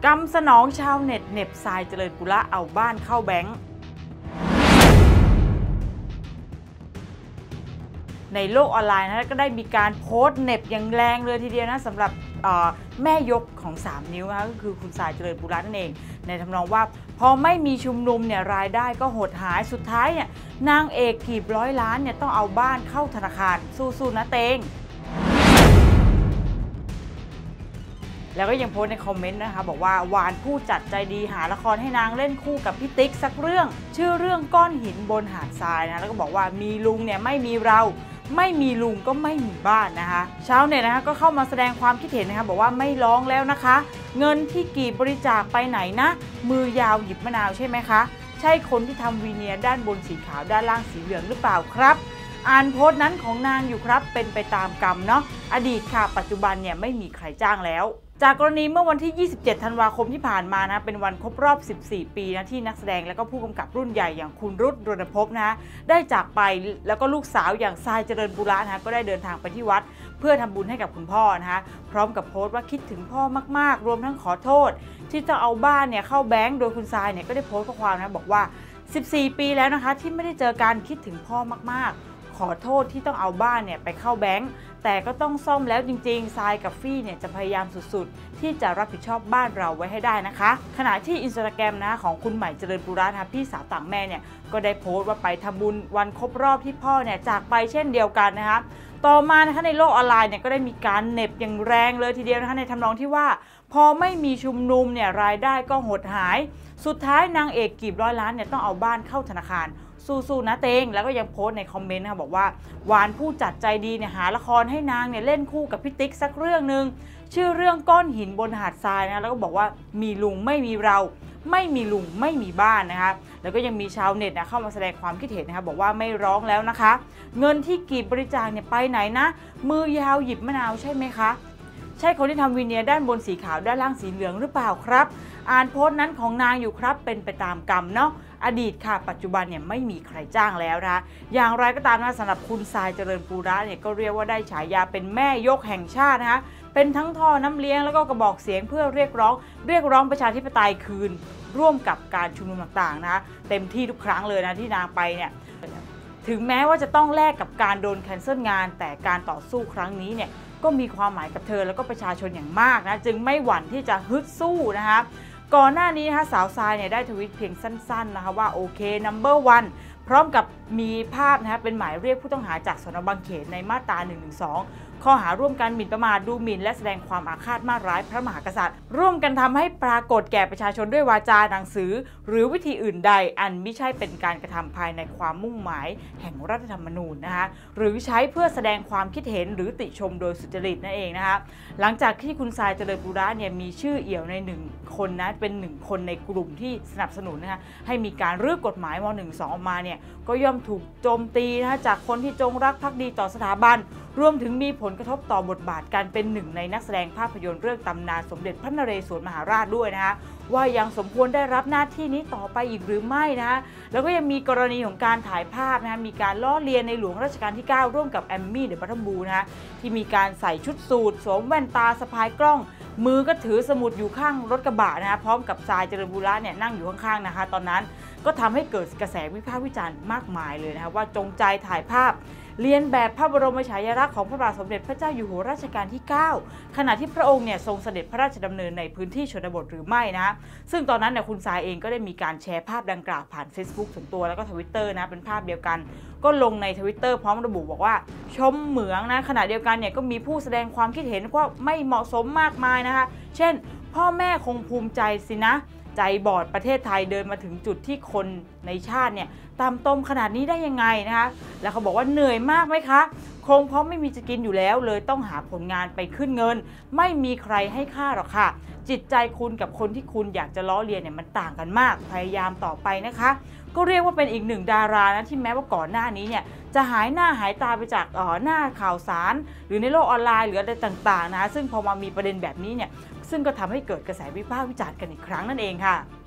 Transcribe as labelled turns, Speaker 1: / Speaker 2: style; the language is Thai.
Speaker 1: กำสนองชาวเน็ตเหน็บทรายเจริญปุระเอาบ้านเข้าแบงค์ในโลกออนไลน์นะก็ได้มีการโพสต์เหน็บอย่างแรงเลยทีเดียวนะสำหรับแม่ยกของ3นิ้วนะคะก็คือคุณทรายเจริญปุระนั่นเองในทำนองว่าพอไม่มีชุมนุมเนี่ยรายได้ก็หดหายสุดท้ายเนี่ยนางเอกกีบร้อยล้านเนี่ยต้องเอาบ้านเข้าธนาคารสู้ๆนะเตงแล้วก็ยังโพสต์ในคอมเมนต์นะคะบอกว่าหวานผู้จัดใจดีหาละครให้นางเล่นคู่กับพี่ติ๊กสักเรื่องชื่อเรื่องก้อนหินบนหาดทรายนะแล้วก็บอกว่ามีลุงเนี่ยไม่มีเราไม่มีลุงก็ไม่มีบ้านนะคะชาวเน็ตนะคะก็เข้ามาแสดงความคิดเห็นนะคะบอกว่าไม่ร้องแล้วนะคะเงินที่กีบบริจาคไปไหนนะมือยาวหยิบมะนาวใช่ไหมคะใช่คนที่ทำวีเนียร์ด้านบนสีขาวด้านล่างสีเหลืองหรือเปล่าครับอ่านโพสต์นั้นของนางอยู่ครับเป็นไปตามกรรมเนาะอดีตค่ะปัจจุบันเนี่ยไม่มีใครจ้างแล้วจากกรณีเมื่อวันที่ 27 ธันวาคมที่ผ่านมานะเป็นวันครบรอบ 14 ปีนะที่นักแสดงและก็ผู้กำกับรุ่นใหญ่อย่างคุณรุต รณภพนะได้จากไปแล้วก็ลูกสาวอย่างทรายเจริญปุระนะก็ได้เดินทางไปที่วัดเพื่อทำบุญให้กับคุณพ่อนะคะพร้อมกับโพสต์ว่าคิดถึงพ่อมากๆรวมทั้งขอโทษที่ต้องเอาบ้านเนี่ยเข้าแบงก์โดยคุณทรายเนี่ยก็ได้โพสต์ข้อความนะบอกว่า 14 ปีแล้วนะคะที่ไม่ได้เจอกันคิดถึงพ่อมากๆขอโทษที่ต้องเอาบ้านเนี่ยไปเข้าแบงก์แต่ก็ต้องซ่อมแล้วจริงๆทรายกับฟี่เนี่ยจะพยายามสุดๆที่จะรับผิดชอบบ้านเราไว้ให้ได้นะคะขณะที่ Instagram นะของคุณใหม่เจริญปุระนะพี่สาวต่างแม่เนี่ยก็ได้โพสต์ว่าไปทำบุญวันครบรอบที่พ่อเนี่ยจากไปเช่นเดียวกันนะคะต่อมานะคะในโลกออนไลน์เนี่ยก็ได้มีการเหน็บอย่างแรงเลยทีเดียวนะคะในทำนองที่ว่าพอไม่มีชุมนุมเนี่ยรายได้ก็หดหายสุดท้ายนางเอกกีบร้อยล้านเนี่ยต้องเอาบ้านเข้าธนาคารสู้ๆนะเตงแล้วก็ยังโพสต์ในคอมเมนต์นะคะบอกว่าหวานผู้จัดใจดีเนี่ยหาละครให้นางเนี่ยเล่นคู่กับพี่ติ๊กสักเรื่องนึงชื่อเรื่องก้อนหินบนหาดทรายนะแล้วก็บอกว่ามีลุงไม่มีเราไม่มีลุงไม่มีบ้านนะคะแล้วก็ยังมีชาวเน็ตเข้ามาแสดงความคิดเห็นนะคะบอกว่าไม่ร้องแล้วนะคะเงินที่กีบบริจาคเนี่ยไปไหนนะมือยาวหยิบมะนาวใช่ไหมคะใช่คนที่ทำวีเนียร์ด้านบนสีขาวด้านล่างสีเหลืองหรือเปล่าครับอ่านโพสต์นั้นของนางอยู่ครับเป็นไปตามกรรมเนาะอดีตค่ะปัจจุบันเนี่ยไม่มีใครจ้างแล้วนะคะอย่างไรก็ตามนะสำหรับคุณทรายเจริญปุระเนี่ยก็เรียกว่าได้ฉายาเป็นแม่ยกแห่งชาตินะคะเป็นทั้งท่อน้ำเลี้ยงแล้วก็กระบอกเสียงเพื่อเรียกร้องประชาธิปไตยคืนร่วมกับการชุมนุมต่างๆนะคะเต็มที่ทุกครั้งเลยนะที่นางไปเนี่ยถึงแม้ว่าจะต้องแลกกับการโดนแคนเซิลงานแต่การต่อสู้ครั้งนี้เนี่ยก็มีความหมายกับเธอแล้วก็ประชาชนอย่างมากนะจึงไม่หวั่นที่จะฮึดสู้นะคะก่อนหน้านี้นะคะสาวทรายเนี่ยได้ทวิตเพียงสั้นๆนะคะว่าโอเค number one พร้อมกับมีภาพนะคะเป็นหมายเรียกผู้ต้องหาจากสน.บางเขนในมาตรา 112 ข้อหาร่วมกันหมิ่นประมาทดูหมิ่นและแสดงความอาฆาตมาร้ายพระมหากษัตริย์ร่วมกันทำให้ปรากฏแก่ประชาชนด้วยวาจาหนังสือหรือวิธีอื่นใดอันไม่ใช่เป็นการกระทำภายในความมุ่งหมายแห่งรัฐธรรมนูญนะคะหรือใช้เพื่อแสดงความคิดเห็นหรือติชมโดยสุจริตนั่นเองนะคะหลังจากที่คุณทรายเจริญปุระเนี่ยมีชื่อเอี่ยวใน1คนนะเป็น1คนในกลุ่มที่สนับสนุนนะคะให้มีการรื้อกฎหมายม.12 ออกมาเนี่ยก็ย่อมถูกโจมตีนะคะจากคนที่จงรักภักดีต่อสถาบันรวมถึงมีผลกระทบต่อบทบาทการเป็นหนึ่งในนักแสดงภาพยนตร์เรื่องตำนานสมเด็จพระนเรศวรมหาราชด้วยนะคะว่ายังสมควรได้รับหน้าที่นี้ต่อไปอีกหรือไม่นะคะแล้วก็ยังมีกรณีของการถ่ายภาพนะคะมีการล้อเลียนในหลวงรัชกาลที่ 9 ร่วมกับแอมมี่เดอะบัตเทิลบลูนะคะที่มีการใส่ชุดสูทสวมแว่นตาสะพายกล้องมือก็ถือสมุดอยู่ข้างรถกระบะนะคะพร้อมกับทรายเจริญปุระเนี่ยนั่งอยู่ข้างๆนะคะตอนนั้นก็ทำให้เกิดกระแสวิพากษ์วิจารณ์มากมายเลยนะคะว่าจงใจถ่ายภาพเลียนแบบพระบรมฉายาลักษณ์ของพระบาทสมเด็จพระเจ้าอยู่หัวรัชกาลที่ 9 ขณะที่พระองค์เนี่ยทรงเสด็จพระราชดำเนินในพื้นที่ชนบทหรือไม่นะซึ่งตอนนั้นเนี่ยคุณทรายเองก็ได้มีการแชร์ภาพดังกล่าวผ่าน Facebook ส่วนตัวแล้วก็ Twitter นะเป็นภาพเดียวกันก็ลงใน Twitter พร้อมระบุบอกว่าชมเหมืองนะขณะเดียวกันเนี่ยก็มีผู้แสดงความคิดเห็นว่าไม่เหมาะสมมากมายนะคะเช่นพ่อแม่คงภูมิใจสินะใจบอดประเทศไทยเดินมาถึงจุดที่คนในชาติเนี่ยตามต้มขนาดนี้ได้ยังไงนะคะแล้วเขาบอกว่าเหนื่อยมากไหมคะคงเพราะไม่มีจะกินอยู่แล้วเลยต้องหาผลงานไปขึ้นเงินไม่มีใครให้ค่าหรอกค่ะจิตใจคุณกับคนที่คุณอยากจะล้อเลียนเนี่ยมันต่างกันมากพยายามต่อไปนะคะก็เรียกว่าเป็นอีกหนึ่งดารานะที่แม้ว่าก่อนหน้านี้เนี่ยจะหายหน้าหายตาไปจากหน้าข่าวสารหรือในโลกออนไลน์หรืออะไรต่างๆนะซึ่งพอมามีประเด็นแบบนี้เนี่ยซึ่งก็ทำให้เกิดกระแสวิพากษ์วิจารณ์กันอีกครั้งนั่นเองค่ะ